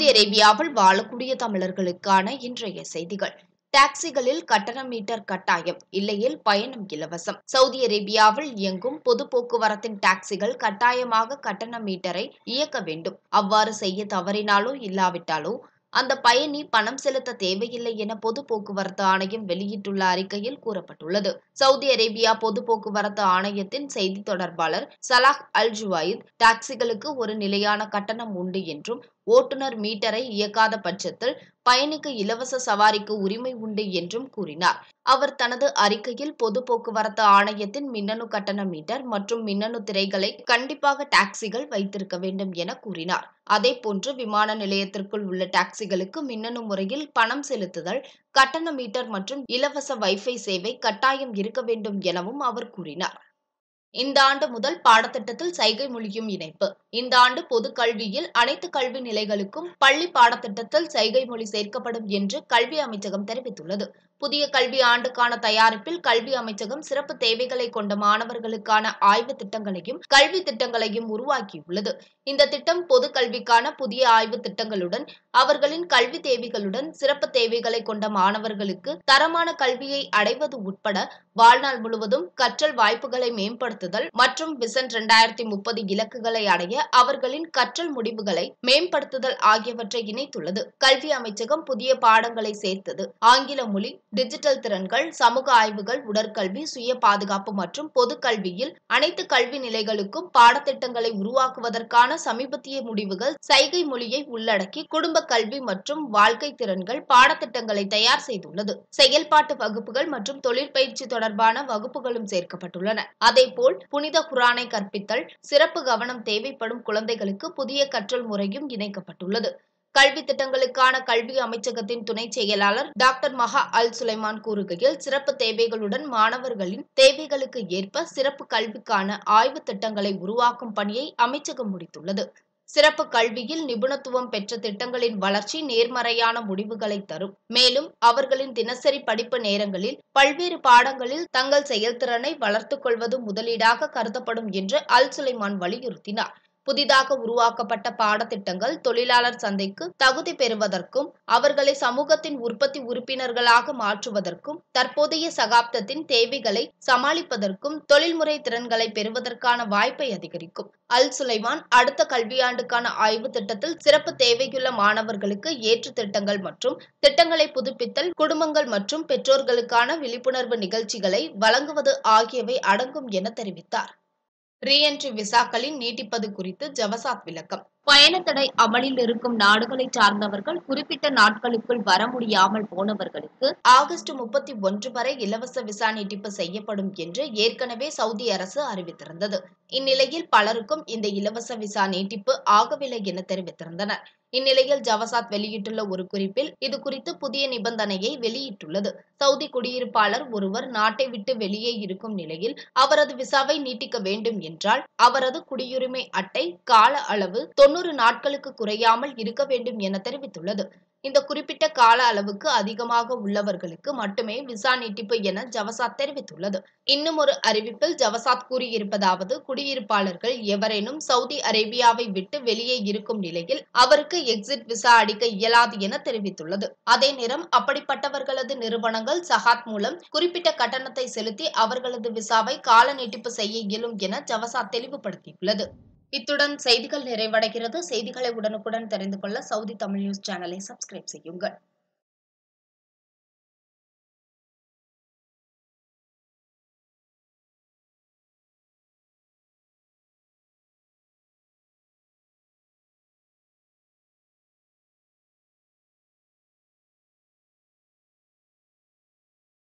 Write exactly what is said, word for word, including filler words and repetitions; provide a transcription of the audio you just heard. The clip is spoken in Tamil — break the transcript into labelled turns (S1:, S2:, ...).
S1: சவுதி அரேபியாவில் வாழக்கூடிய தமிழர்களுக்கான இன்றைய செய்திகள். டாக்ஸிகளில் கட்டண மீட்டர் கட்டாயம், இல்லையில் பயணம் இலவசம். சவுதி அரேபியாவில் இயங்கும் பொது போக்குவரத்தின் டாக்ஸிகள் கட்டாயமாக கட்டண மீட்டரை இயக்க வேண்டும். அவ்வாறு செய்ய தவறினாலோ இல்லாவிட்டாலோ அந்த பயணி பணம் செலுத்த தேவையில்லை என பொது போக்குவரத்து ஆணையம் வெளியிட்டுள்ள அறிக்கையில் கூறப்பட்டுள்ளது. சவுதி அரேபியா பொது போக்குவரத்து ஆணையத்தின் செய்தி தொடர்பாளர் சலாஹ் அல் ஜுவாயித், டாக்ஸிகளுக்கு ஒரு நிலையான கட்டணம் உண்டு என்றும் ஓட்டுநர் மீட்டரை இயக்காத பட்சத்தில் பயணிக்கு இலவச சவாரிக்கு உரிமை உண்டு என்றும் கூறினார். அவர் தனது அறிக்கையில் பொது போக்குவரத்து ஆணையத்தின் மின்னணு கட்டண மீட்டர் மற்றும் மின்னணு திரைகளை கண்டிப்பாக டாக்ஸிகள் வைத்திருக்க வேண்டும் என கூறினார். அதேபோன்று விமான நிலையத்திற்குள் உள்ள டாக்ஸிகளுக்கு மின்னணு முறையில் பணம் செலுத்துதல், கட்டண மீட்டர் மற்றும் இலவச வைஃபை சேவை கட்டாயம் இருக்க வேண்டும் எனவும் அவர் கூறினார். இந்த ஆண்டு முதல் பாடத்திட்டத்தில் சைகை மொழியும் இணைப்பு. இந்த ஆண்டு பொது கல்வியில் அனைத்து கல்வி நிலைகளுக்கும் பள்ளி பாடத்திட்டத்தில் சைகை மொழி சேர்க்கப்படும் என்று கல்வி அமைச்சகம் தெரிவித்துள்ளது. புதிய கல்வி ஆண்டுக்கான தயாரிப்பில் கல்வி அமைச்சகம் சிறப்பு தேவைகளை கொண்ட மாணவர்களுக்கான ஆய்வு திட்டங்களையும் கல்வி திட்டங்களையும் உருவாக்கியுள்ளது. இந்த திட்டம் பொது கல்விக்கான புதிய ஆய்வு திட்டங்களுடன் அவர்களின் கல்வி தேவைகளுடன் சிறப்பு தேவைகளை கொண்ட மாணவர்களுக்கு தரமான கல்வியை அடைவது உட்பட வாழ்நாள் முழுவதும் கற்றல் வாய்ப்புகளை மேம்படுத்துதல் மற்றும் விசன் இரண்டாயிரத்தி முப்பது இலக்குகளை அடைய அவர்களின் கற்றல் முடிவுகளை மேம்படுத்துதல் ஆகியவற்றை இணைத்துள்ளது. கல்வி அமைச்சகம் புதிய பாடங்களை சேர்த்தது. ஆங்கில மொழி, டிஜிட்டல் திறன்கள், சமூக ஆய்வுகள், உடற்கல்வி, சுய பாதுகாப்பு மற்றும் பொது கல்வியில் அனைத்து கல்வி நிலைகளுக்கும் பாடத்திட்டங்களை உருவாக்குவதற்கான சமீபத்திய முடிவுகள் சைகை மொழியை உள்ளடக்கி குடும்ப கல்வி மற்றும் வாழ்க்கை திறன்கள் பாடத்திட்டங்களை தயார் செய்துள்ளது. செயல்பாட்டு வகுப்புகள் மற்றும் தொழிற்பயிற்சி தொடர்பான வகுப்புகளும் சேர்க்கப்பட்டுள்ளன. அதேபோல் புனித குர்ஆனை கற்பித்தல், சிறப்பு கவனம் தேவைப்படும் குழந்தைகளுக்கு புதிய கற்றல் முறையும் இணைக்கப்பட்டுள்ளது. கல்வி திட்டங்களுக்கான கல்வி அமைச்சகத்தின் துணை செயலாளர் டாக்டர் மஹா அல் சுலைமான் கூறுகையில், சிறப்பு தேவைகளுடன் மாணவர்களின் தேவைகளுக்கு ஏற்ப சிறப்பு கல்விக்கான ஆய்வு திட்டங்களை உருவாக்கும் பணியை அமைச்சகம் முடித்துள்ளது. சிறப்பு கல்வியில் நிபுணத்துவம் பெற்ற திட்டங்களின் வளர்ச்சி நேர்மறையான முடிவுகளை தரும். மேலும் அவர்களின் தினசரி படிப்பு நேரங்களில் பல்வேறு பாடங்களில் தங்கள் செயல்திறனை வளர்த்துக் கொள்வது முதலீடாக கருதப்படும் என்று அல் சுலைமான் வலியுறுத்தினார். புதிதாக உருவாக்கப்பட்ட பாடத்திட்டங்கள் தொழிலாளர் சந்தைக்கு தகுதி பெறுவதற்கும் அவர்களை சமூகத்தின் உற்பத்தி உறுப்பினர்களாக மாற்றுவதற்கும் தற்போதைய சகாப்தத்தின் தேவைகளை சமாளிப்பதற்கும் தொழில்முறை திறன்களை பெறுவதற்கான வாய்ப்பை அதிகரிக்கும். அல் சுலைமான் அடுத்த கல்வியாண்டுக்கான ஆய்வு திட்டத்தில் சிறப்பு தேவையுள்ள மாணவர்களுக்கு ஏற்று திட்டங்கள் மற்றும் திட்டங்களை புதுப்பித்தல், குடும்பங்கள் மற்றும் பெற்றோர்களுக்கான விழிப்புணர்வு நிகழ்ச்சிகளை வழங்குவது ஆகியவை அடங்கும் என தெரிவித்தார். ரீஎன்ட்ரி விசாக்களின் நீட்டிப்பது குறித்து ஜவசாத் விளக்கம். பயணத்தடை அமலில் இருக்கும் நாடுகளை சார்ந்தவர்கள் குறிப்பிட்ட நாட்களுக்குள் வர முடியாமல் போனவர்களுக்கு ஆகஸ்ட் முப்பத்தி ஒன்று வரை இலவச விசா நீட்டிப்பு செய்யப்படும் என்று ஏற்கனவே சவுதி அரசு அறிவித்திருந்தது. இந்நிலையில் பலருக்கும் இந்த இலவச விசா நீட்டிப்பு ஆகவில்லை என தெரிவித்திருந்தனர். இந்நிலையில் ஜவசாத் வெளியிட்டுள்ள ஒரு குறிப்பில் இது குறித்து புதிய நிபந்தனையை வெளியிட்டுள்ளது. சவுதி குடியிருப்பாளர் ஒருவர் நாட்டை விட்டு வெளியே இருக்கும் நிலையில் அவரது விசாவை நீட்டிக்க வேண்டும் என்றால் அவரது குடியுரிமை அட்டை கால அளவு தொன்னூறு நாட்களுக்கு குறையாமல் இருக்க வேண்டும் என தெரிவித்துள்ளது. இந்த குறிப்பிட்ட கால அளவுக்கு அதிகமாக உள்ளவர்களுக்கு மட்டுமே விசா நீட்டிப்பு என ஜவசாத் தெரிவித்துள்ளது. இன்னும் ஒரு அறிவிப்பில் ஜவசாத் கூறியிருப்பதாவது, குடியிருப்பாளர்கள் எவரேனும் சவுதி அரேபியாவை விட்டு வெளியே இருக்கும் நிலையில் அவருக்கு எக்ஸிட் விசா அளிக்க இயலாது என தெரிவித்துள்ளது. அதே நேரம் அப்படிப்பட்டவர்களது நிறுவனங்கள் சகாத் மூலம் குறிப்பிட்ட கட்டணத்தை செலுத்தி அவர்களது விசாவை கால நீட்டிப்பு செய்ய இயலும் என ஜவசாத் தெளிவுபடுத்தியுள்ளது. இத்துடன் செய்திகள் நிறைவடைகிறது. செய்திகளை உடனுக்குடன் தெரிந்து கொள்ள சவுதி தமிழ் நியூஸ் சேனலை சப்ஸ்கிரைப் செய்யுங்கள்.